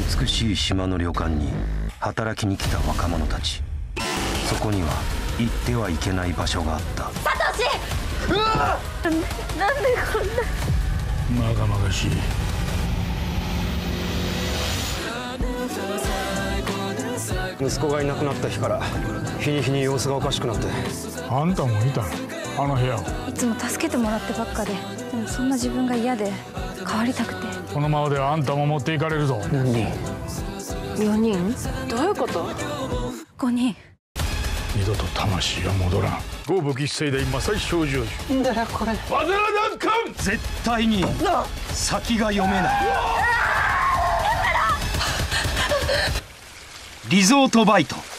美しい島の旅館に働きに来た若者たち。そこには行ってはいけない場所があった。 サトシ！なんでこんな。 まがまがしい。 息子がいなくなった日から日に日に様子がおかしくなって。 あんたもいたの、あの部屋を。 いつも助けてもらってばっかで、でもそんな自分が嫌で変わりたくて。 このままではあんたも持っていかれるぞ。 何人 4人？どういうこと？ 5人。 二度と魂は戻らん。豪武吉盛大魔祭少女樹。 んだよこれ。 バズラダンカン。 絶対に先が読めない。リゾートバイト。